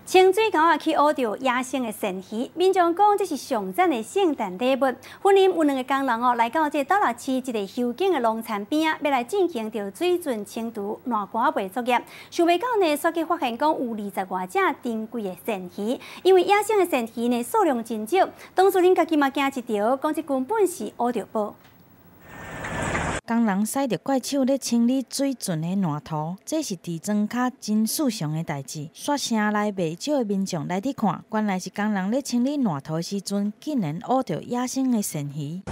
清水沟去挖到野生的鳝鱼，民众讲这是上赞的圣诞礼物。婚姻有2个工人来到这斗六市一个休景的农田边要来进行着水准清除烂瓜尾作业。想袂到呢，煞去发现讲有20多只珍贵的鳝鱼，因为野生的鳝鱼呢数量真少，当事人家己嘛惊一条，讲这根本是挖到宝。 工人使着怪手咧清理水圳的烂土，这是伫庄卡真世常的代志。刷城内袂少的民众来伫看，原来是工人咧清理烂土时阵，竟然挖到野生的鳝鱼。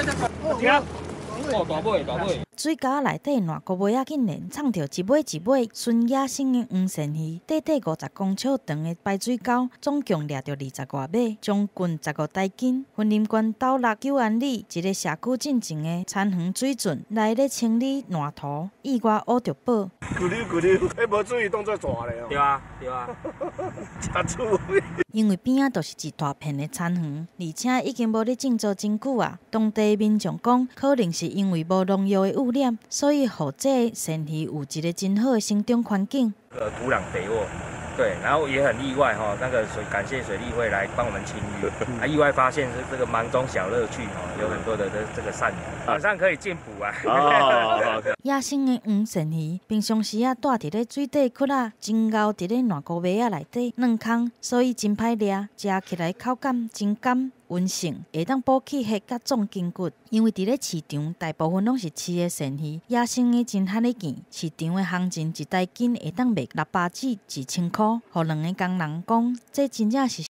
哦，大尾大尾！水沟内底烂骨尾仔竟然藏着一尾一尾纯野生的黄鳝鱼，短短50公尺长的排水沟，总共掠着20多尾，将近15台斤。云林县斗六九安里一个社区进前的田园水圳来咧清理烂土，意外挖着宝。 咕溜咕溜，迄无注意当作蛇咧哦。对啊，对啊，真趣味。 因为边仔都是一大片的田园，而且已经无咧种植真久啊。当地民众讲，可能是因为无农药的污染，所以互这鳝鱼有一个真好的生长环境。 土壤肥沃，对，然后也很意外哈，那个感谢水利会来帮我们清淤，意外发现是这个忙中小乐趣有很多的这个善缘，晚上可以进补啊。 野生的黄鳝鱼平常时啊，住伫咧水底窟仔，真敖伫咧烂膏尾仔内底软空，所以真歹掠，食起来口感真甘。 温性会当补气血甲壮筋骨，因为伫咧市场大部分拢是饲的鳝鱼，野生的真罕咧见。市场的行情1台斤会当卖600至1000块，互2个工人讲，这真正是。